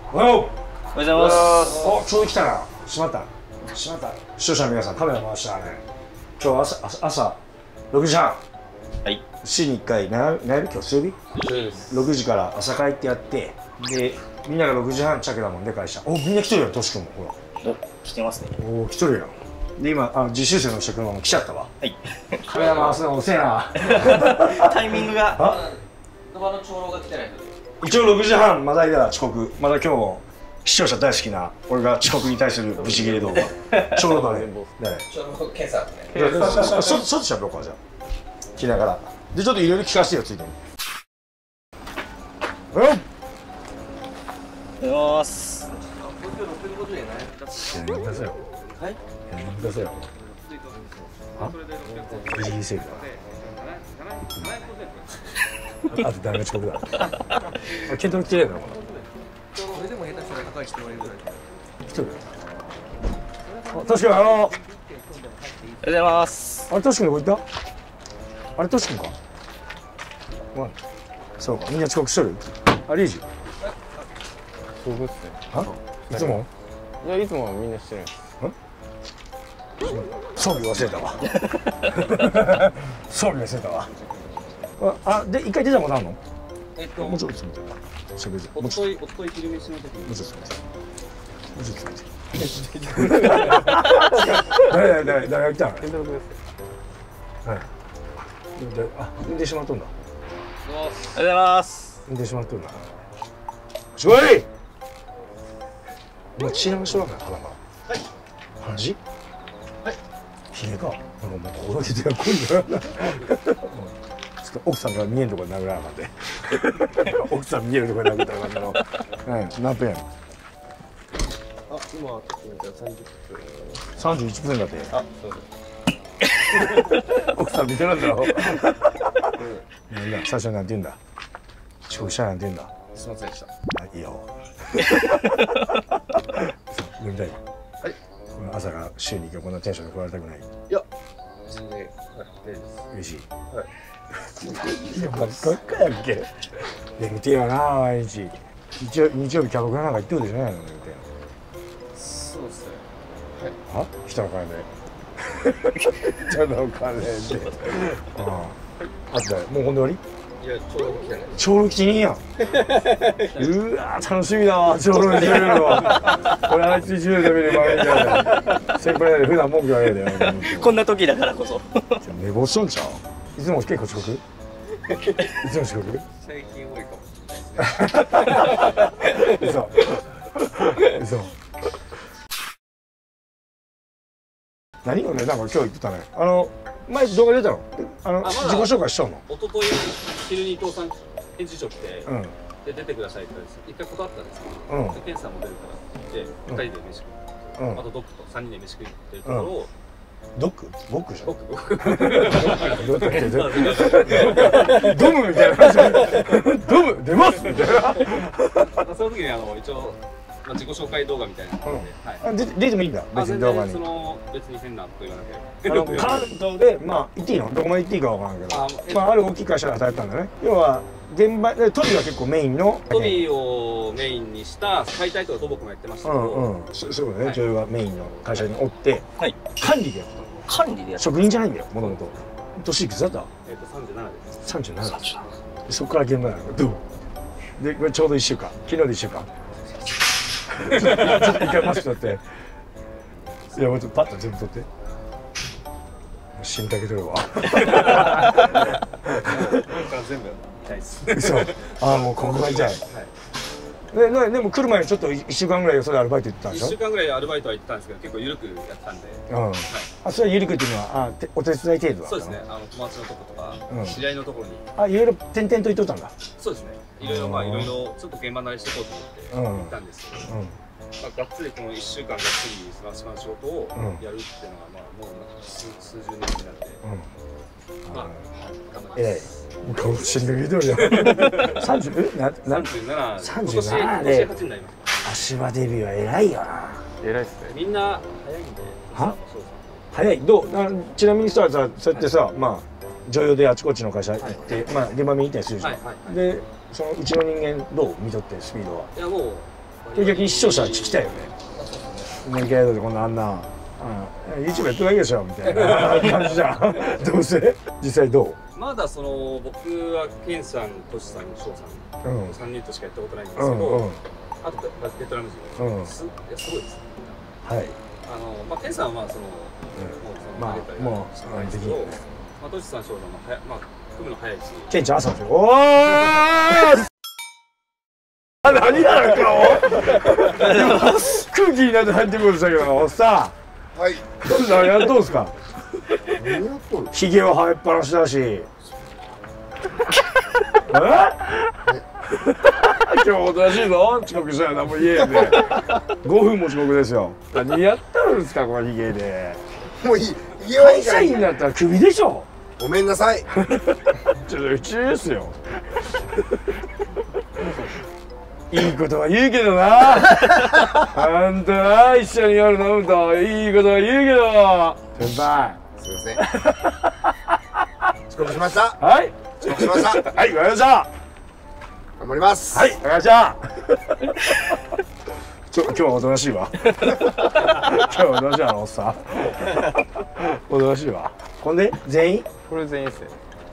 おはよう。 おはようございます。 お、ちょうど来たな。しまった。視聴者の皆さん、カメラ回したね。今日朝6時半。 はい。 週に1回、何やる今日水曜日？6時から朝帰ってやって、で、みんなが6時半着だもんで会社。お、みんな来てるやん、トシ君も。ほら。 来てますね。 おお、来とるやん。で、今、実習生の人車も来ちゃったわ。 はい。 カメラ回すの遅えな。 タイミングが。 野場の長老が来てないので。 一応6時半まだいだら遅刻。まだ今日も視聴者大好きな俺が遅刻に対するブチギレ動画。ちょうど誰？ 長老検査ね。 外しゃべろうかじゃあ。聞きながら。でちょっといろいろ聞かせてよついてに。 おはようございます。 650円ない。 やめてくださいよ。 はい。 やめてくださいよ。は？ブチギレセールだ。あと誰が遅刻だ。ケントの来てるのかな。 それでも下手したら高い人もいるぐらい。 来てる。確かにおはようございます。 あれトシ君どこ行った？あれトシ君か。そうかみんな遅刻しとる。あれいいじ。 そうですね。 あ？いつも？ いやいつもはみんなしてないです。 装備忘れたわ。装備忘れたわ。あ、で一回出たことあるの？もうちょっと詰めて。しゃべる。 おととい昼飯の時に。 もうちょっと詰めて。もうちょっと詰めて。誰が来たの？ 健太郎です。 はい。あ、運転してもらっとんだ。 おはようございます。 運転してもらっとんだ。しょい。お前血流しとらんかい、鼻から。はい。鼻血？はい。ひげか。もうここだけでやっこんだよ。奥さんが見えんところで殴らなかった。奥さん見えるところで殴ったらあかんの。何分やん。 あ、今30分。 31分だって。 あ、そうです。 奥さん見てるんだろ。なんだ、最初になんて言うんだ。遅刻したなんて言うんだ。 すみませんでした。 いいよ。読みたい。はい。朝が週に1回こんなテンションで来られたくない。 いや、全然、はい、大丈夫です。 嬉しい。 はい。 いや、ばっかやんけ。で、見てよな、毎日。日曜日キャバクラなんか行ってるでしょ、言うて。 そうですね。 は？人の金で。人の金で。あとだよ、もうほんで終わり？ いや、ちょうど来てない。 長老来てねえやん。うわー、楽しみだわ、長老に来てるのは。これあいつ一年で見る前みたいな。先輩なんで普段文句言われるよ。 こんな時だからこそ。 寝坊しとんちゃう？いつも結構遅刻？いつも遅刻？ 最近多いかもしれないですね。 嘘。何をね、なんか今日言ってたね。前動画出たの？自己紹介しちゃうの？ 一昨日昼に伊藤さん編集長来て、 うん。 で出てくださいって言ったんです。一回断ったんですけど、 うん。 で検査も出るからって2人で飯食う。 うん。 あとドックと3人で飯食ってるところを。 ドック？ボックじゃん。 ドック。 ドムみたいな感じ。ドム出ますみたいな。 その時に一応自己紹介動画みたいなので、 出てもいいんだ。別に動画に。 別に変なこと言わなきゃ。 関東で言っていいの？どこまで行っていいかわからんけど、ある大きい会社で働いてたんだね。要は現場でトビが結構メインの。 トビをメインにした解体とか土木もやってましたけど。 そうだね。女優がメインの会社におって、管理でやってた。 管理でやって。 職人じゃないんだよ、もともと。年いくつだった ？37です。 37。そこから現場なの。どう？で、これちょうど1週間。昨日で1週間。ちょっと一回マスク取って。いや、もうちょっとパッと全部取って。死にかけてるわ。 全部痛いです。 嘘。もうここが痛い。でも来る前にちょっと1週間ぐらいそれアルバイト行ってたんでしょ ？1週間ぐらいアルバイトは行ってたんですけど、結構緩くやってたんで。 それは緩くっていうのはお手伝い程度だったの？ そうですね。友達のとことか知り合いのところに。 いろいろ転々と行っとったんだ。 そうですね。いろいろちょっと現場慣れしていこうと思って行ったんですけど、がっつりこの1週間がっつりスマッシュの仕事をやるっていうのがもう数十年になって、頑張ってます。 顔死にかけてるじゃん。37で足場デビューは偉いよな。 偉いっすね。 みんな早いんで。 は？早い。ちなみにさ、そうやってさ、女優であちこちの会社行って、現場見に行ったりするじゃん。で、そのうちの人間どう見とってスピードは？ いやもう逆に視聴者は聞きたいよね。メイキャイドでこんなあんな、YouTube やってるだけでしょみたいな感じじゃん。どうせ実際どう？ まだその僕はケンさん、トシさん、翔さん、3人としかやったことないんですけど、あとベトナム人、すごいですね。 はい。 ケンさんはそのまあもうできる。トシさん、翔さんも組むの早いし。 ケンちゃん朝のおお。何やろ顔。空気になって入ってくるんですけど、おっさん。はい。何やっとんすか。ひげは生えっぱなしだし。今日おとなしいぞ。遅刻したら何も言えんで。5分も遅刻ですよ。何やったんですかこのひげで。 もういい。 会社員だったらクビでしょ。 ごめんなさい。 ちょっとうちですよ。いいことは言うけどな。あんたな一緒に夜飲むといいことは言うけど。先輩。 すいません。遅刻しました。 はい。 遅刻しました。 はい、わかりました。 頑張ります。 はい、わかりました。今日はおとなしいわ。今日はおとなしいわ、おっさん。おとなしいわ。ほんで、全員？ これ全員ですね。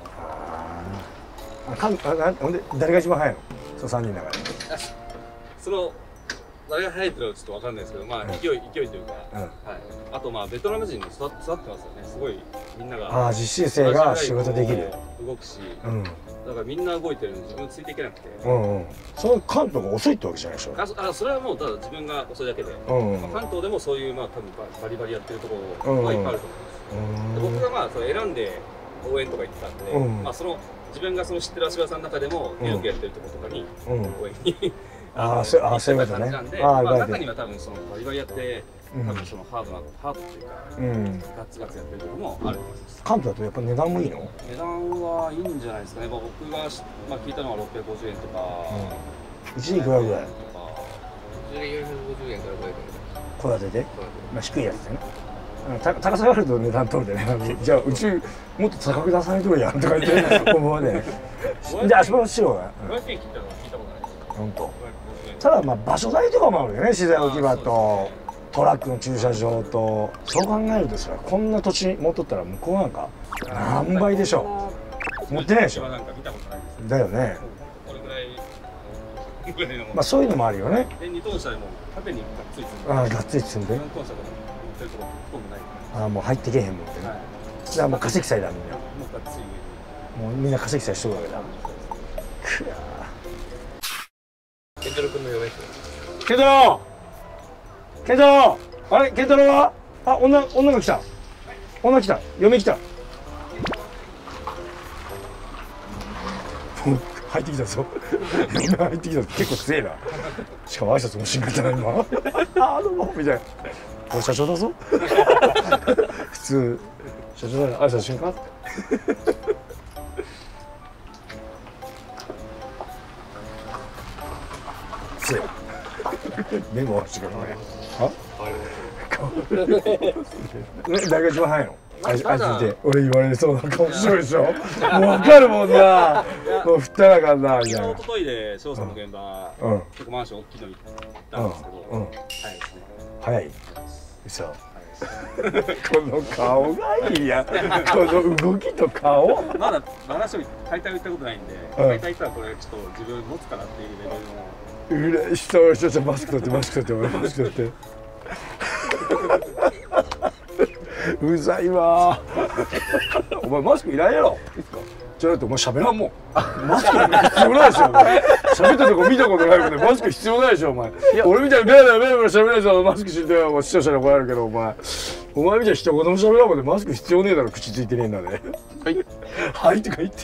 ほんで、誰が一番早いの？その3人の中で。 その誰が早いってのはちょっとわかんないですけど、勢いというか、あとベトナム人の育ってますよね。すごいみんなが。 実習生が仕事できる。 動くし、だからみんな動いてるのに自分ついていけなくて。 その関東が遅いってわけじゃないでしょ。 それはもうただ自分が遅いだけで、関東でもそういう多分バリバリやってるところはいっぱいあると思います。僕がそれ選んで応援とか行ってたんで、その自分がその知ってる足場さんの中でもよくやってるところとかに応援に。 そういうことね。 中には多分そのバリバリやって多分そのハードっていうかガツガツやってるところもあると思います。 関東だとやっぱ値段もいいの？ 値段はいいんじゃないですかね。僕が聞いたのは650円とか。 うちにいくらぐらい？ うちで450円から500円。 戸建てで？低いやつでね。高さがあると値段取るでね。じゃあうちもっと高く出さないとるやんとか言って思うね。じゃあ足場の白が。 500円切ったの聞いたことないです。 本当。ただ場所代とかもあるよね。資材置き場とトラックの駐車場と。そう考えるとさ、こんな土地持っとったら向こうなんか何倍でしょ。持ってないでしょ。だよね。そういうのもあるよね。 2トン車でも縦にがっつり積んで。 がっつり積んで。もう入ってけへんもんってね。じゃあもう化石祭だみんな。もうみんな化石祭しとるわけだ。くやー。 ケンタロウ君の嫁です。 ケンタロウ。ケンタロウ。あれケンタロウは？女が来た。女来た。嫁来た。入ってきたぞ。嫁入ってきた。結構強えな。しかも挨拶もしんかったな今。どうもみたいな。俺社長だぞ。普通社長だから挨拶しんか。強い。メモしてくれね。誰が一番早いの？あいつって俺言われそうな顔してるでしょ。もう分かるもんな。もう振ったらあかんなみたいな。 一昨日で翔さんの現場、結構マンション大きいのに行ったんですけど、早いですね。 早い。そう。この顔がいいや。この動きと顔。 まだ話を解体を言ったことないんで、解体したらこれちょっと自分持つかなっていうレベルの。 うれしそう。マスク取って俺マスク取って。うざいわ。お前マスクいらんやろ。じゃないとお前喋らんもん。マスク必要ないでしょ。喋ったとこ見たことないけどマスク必要ないでしょお前。俺みたいにベラベラ喋らないとマスクしてよ。視聴者に怒られるけどお前みたいに一言も喋らんもんでマスク必要ねえだろ。口ついてねえんだね。はいとか言って。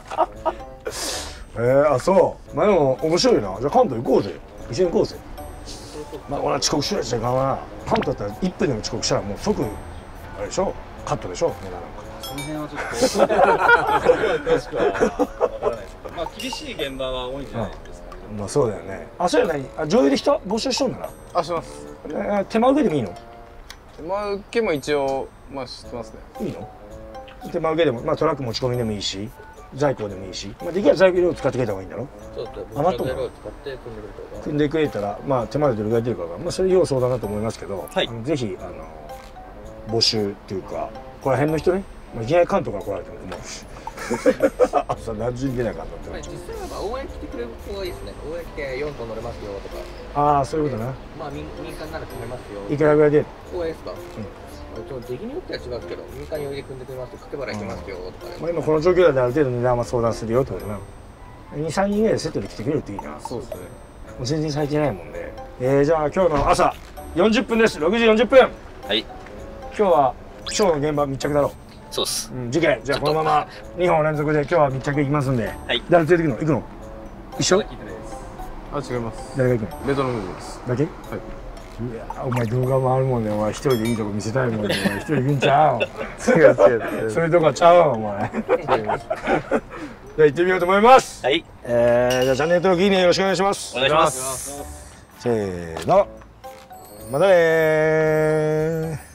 そう。でも面白いな。じゃあ関東行こうぜ。一緒に行こうぜ。俺は遅刻しないといかんな。関東だったら1分でも遅刻したらもう即あれでしょ。カットでしょ。 その辺はちょっと詳しくは分からないですけど、厳しい現場は多いんじゃないですかね。 そうだよね。そうやない。女優で人募集しとんだな。 します。 手間受けでもいいの？ 手間受けも一応知ってますね。 いいの？手間受けでもトラック持ち込みでもいいし。 在庫でもいいし、まあ、できれば在庫量を使ってくれた方がいいんだろ。 そうですね。 余っとんの材料を使って組んでくれた方が。 組んでくれたら、まあ手間でどれぐらい出るかが、まあそれ要相談だと思いますけど、 はいぜひ募集っていうか、ここら辺の人ね、まあ、いきなり関東から来られても困るし。朝何時に出なかったってなっちゃう。 実際は応援来てくれる子がいいですね。応援来て4トン乗れますよとか。 ああ、そういうことな。 まあ民間なら組めますよ。 いくらぐらい出る応援ですか。ちょっと出来によっては違うけど、民間においで組んでくれますよ。掛け払い行きますよとかで。 まあ今この状況だとある程度値段は相談するよってことだな。2、3人ぐらいでセットで来てくれるっていいな。 そうですね。 もう全然咲いてないもんで。じゃあ今日の朝40分です。6時40分。 はい。 今日はショーの現場密着だろう。 そうっす。 次回じゃあこのまま2本連続で今日は密着いきますんで。 はい。 誰連れてくの？行くの？一緒？ 聞いてないです。あ、違います。 誰が行くの？ ベトナム人です。 だけ？はい。いやお前動画もあるもんね。お前一人でいいとこ見せたいもんね。お前一人行くんちゃう？違う。そういうとこちゃうわお前。じゃあ行ってみようと思います。 はい。 じゃあチャンネル登録いいねよろしくお願いします。 お願いします。 せーの。またねー。